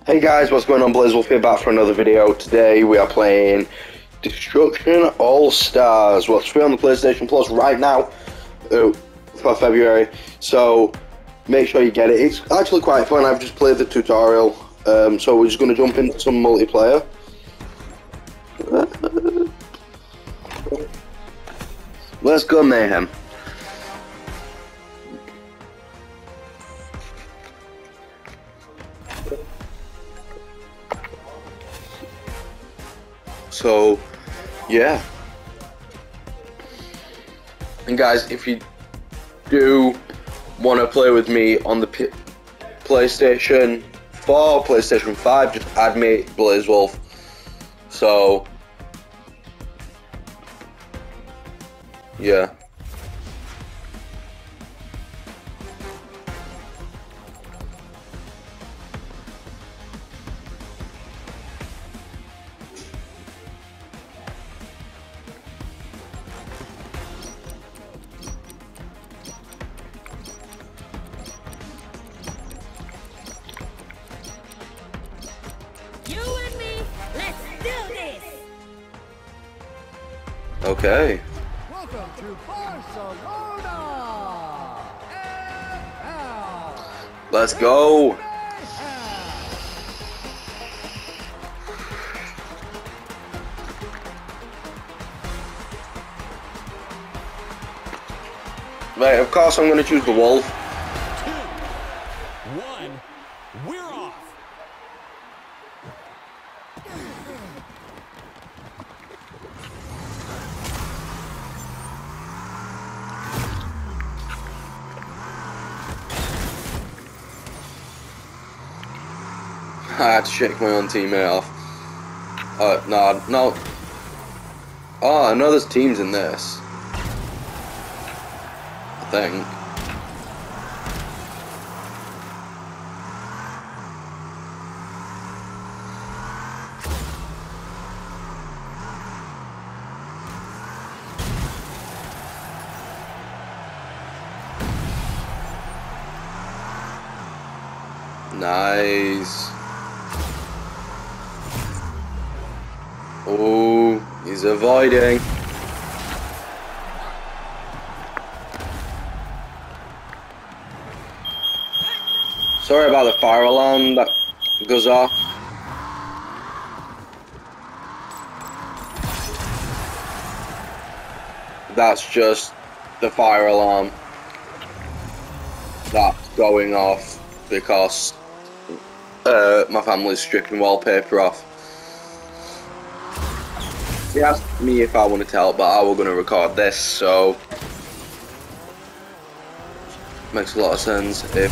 Hey guys, what's going on? BlazWolf here, back for another video. Today we are playing Destruction All Stars. What's free on the PlayStation Plus right now for February. So make sure you get it. It's actually quite fun. I've just played the tutorial, so we're just going to jump into some multiplayer. Let's go mayhem. So, yeah. And guys, if you do want to play with me on the PlayStation 4, PlayStation 5, just add me, BlazWolf. So, yeah. Okay. Welcome to Barcelona. Let's go. Right, of course I'm going to choose the wolf. 2, 1, we're off. I had to shake my own teammate off. No. Oh, I know there's teams in this. I think. Nice. Oh, he's avoiding. Sorry about the fire alarm that goes off. That's just the fire alarm that's going off because my family's stripping wallpaper off. He asked me if I wanted to help, but I was going to record this, so makes a lot of sense if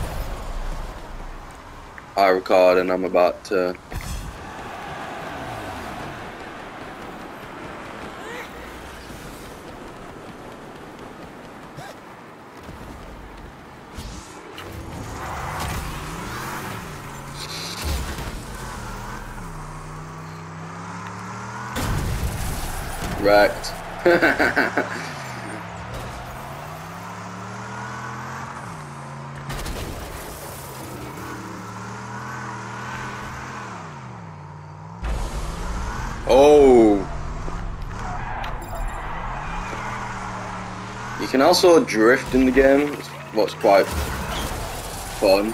I record and I'm about to. Wrecked. Oh. You can also drift in the game, what's quite fun.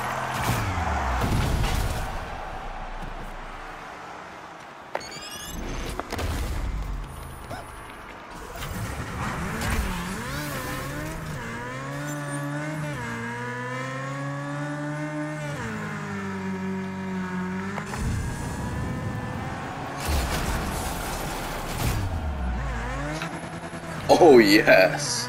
Oh yes.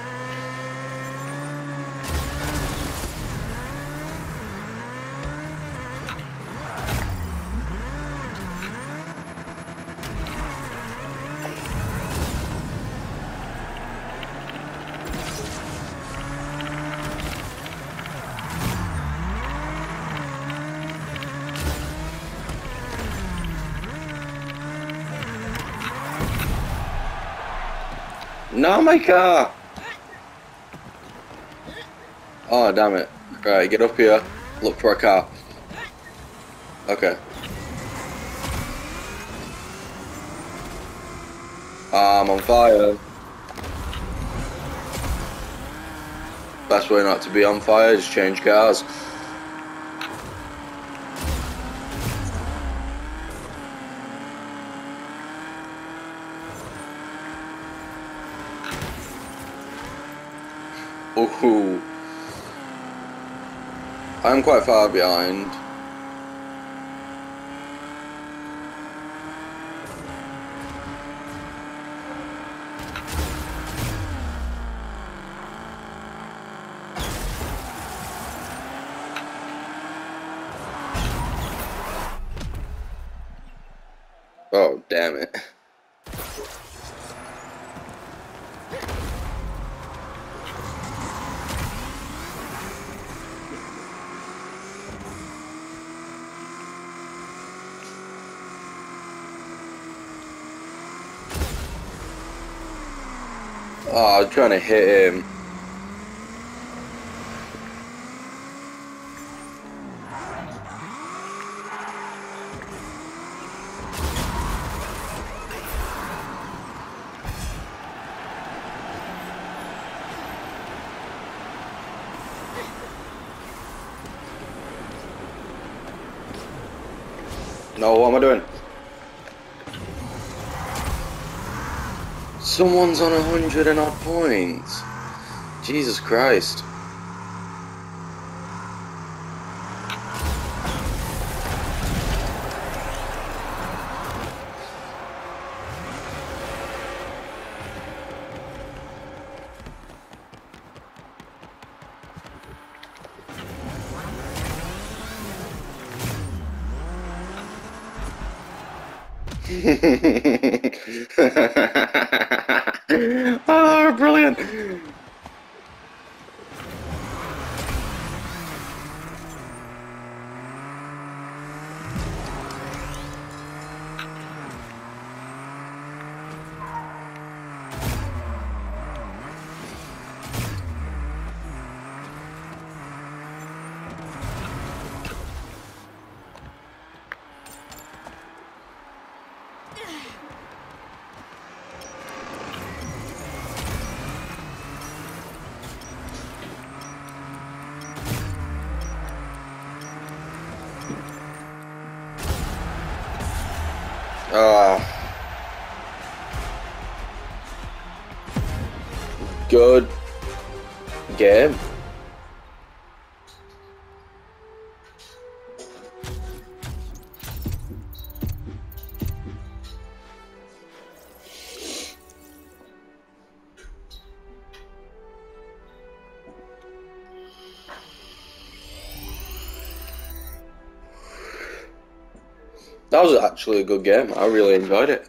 No, my car! Oh, damn it. Right, get up here. Look for a car. Okay. I'm on fire. Best way not to be on fire is change cars. Ooh. I'm quite far behind. Oh, damn it. Oh, I'm trying to hit him. No, what am I doing? Someone's on 100 and odd points. Jesus Christ. Oh, brilliant. Good game. That was actually a good game. I really enjoyed it.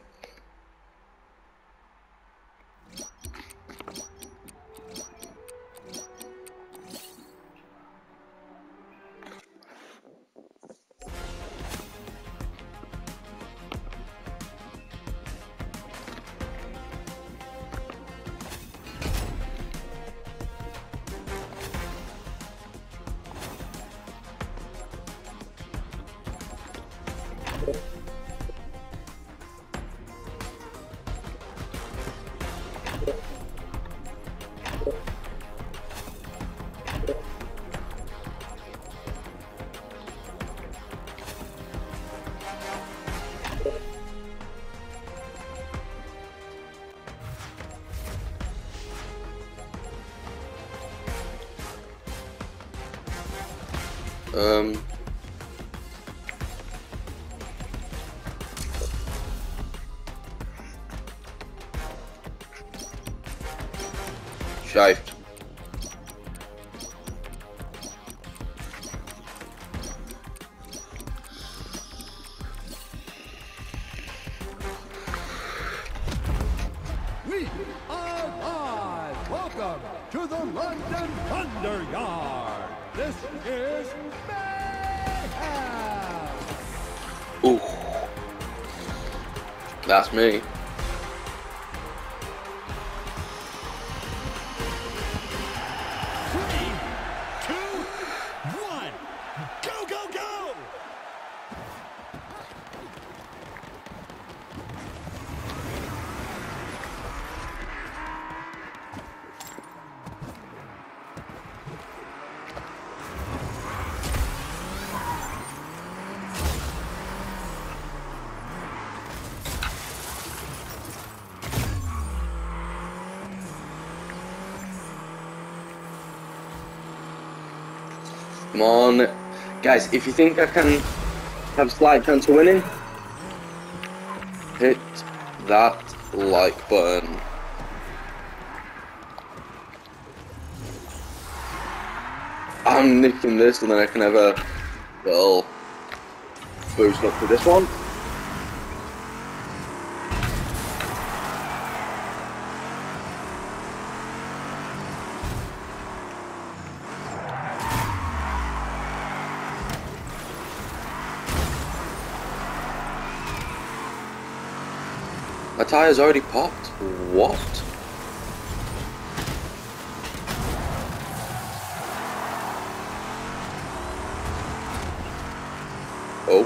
Shite. We are live. Welcome to the London Thunder Yard. This is Mayhem. Ooh. That's me. Come on. Guys, if you think I can have a slight chance of winning, hit that like button. I'm nicking this and then I can have a little boost up to this one. My tire's already popped. What? Oh.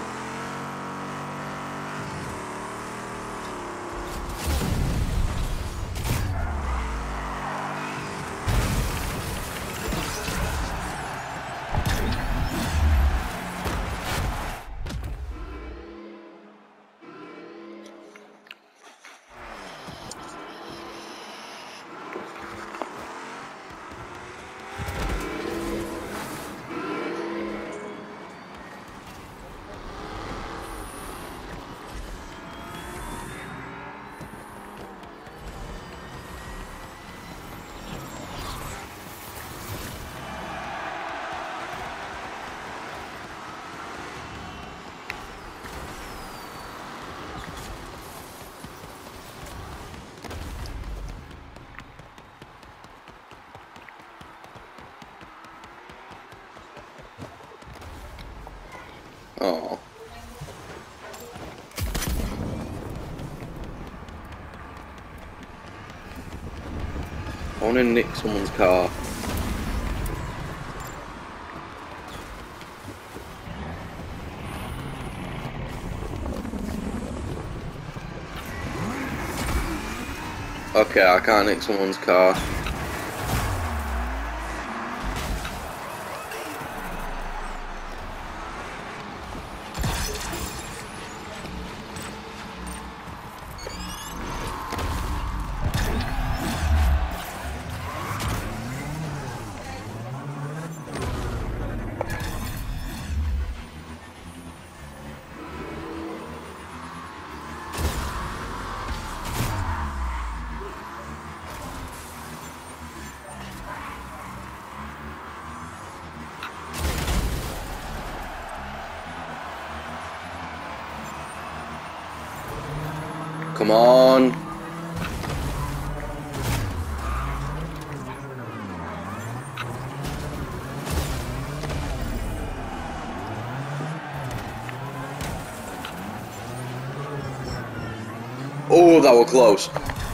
Oh. I want to nick someone's car. Okay, I can't nick someone's car. Come on. Oh, that was close.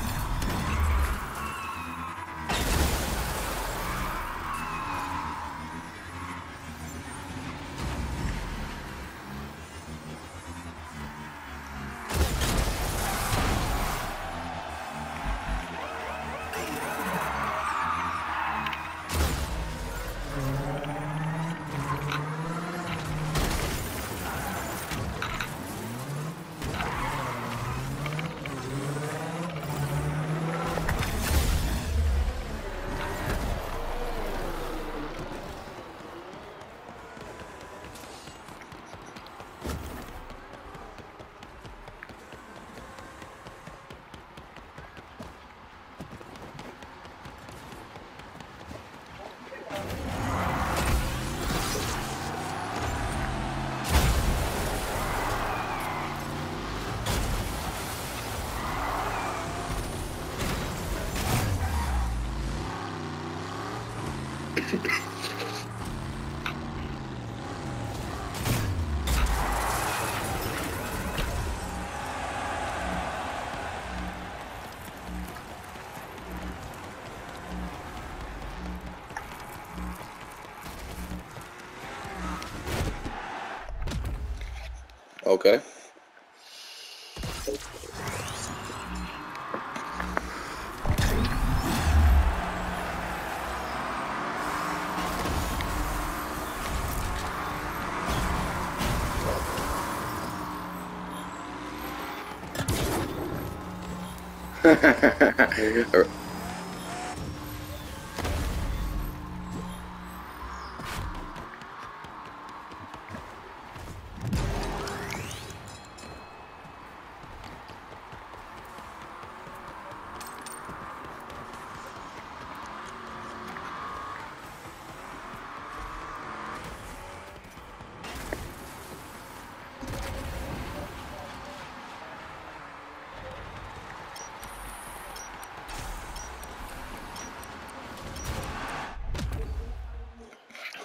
Okay.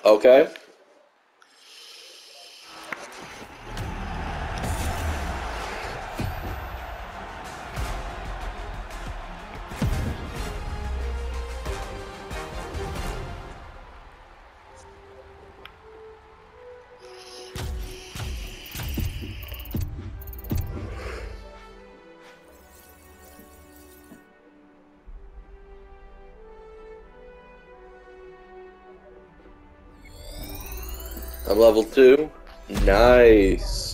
Okay. I'm level 2. Nice.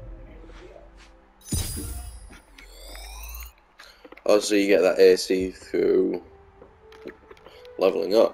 Also, you get that AC through leveling up.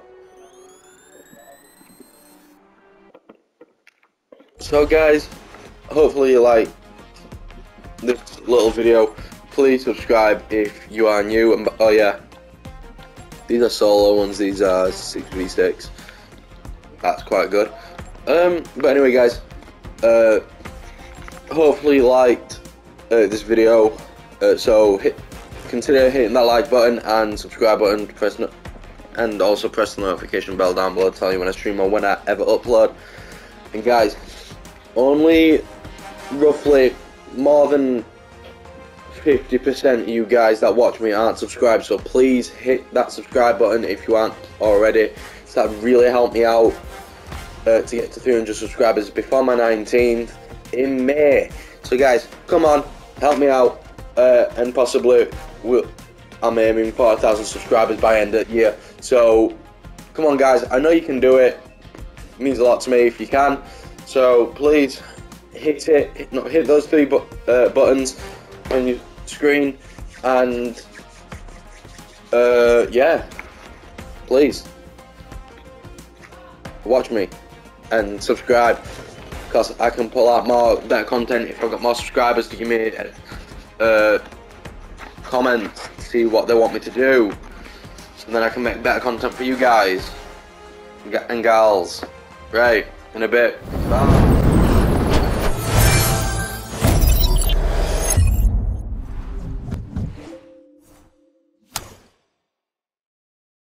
So guys, hopefully you like this little video. Please subscribe if you are new. And oh yeah, these are solo ones. These are 6v6. That's quite good. But anyway, guys, hopefully you liked this video. So consider hitting that like button and subscribe button. And also press the notification bell down below to tell you when I stream or when I ever upload. And guys, only roughly more than 50% of you guys that watch me aren't subscribed, so please hit that subscribe button if you aren't already. So that would really help me out to get to 300 subscribers before my 19th in May. So guys, come on, help me out, and possibly I'm aiming for 1,000 subscribers by end of the year. So come on guys, I know you can do it. It means a lot to me if you can. So please hit those 3 buttons on your screen, and yeah, please watch me and subscribe, because I can pull out better content if I've got more subscribers to give me comment, see what they want me to do, and then I can make better content for you guys and gals. Right, in a bit. Bye.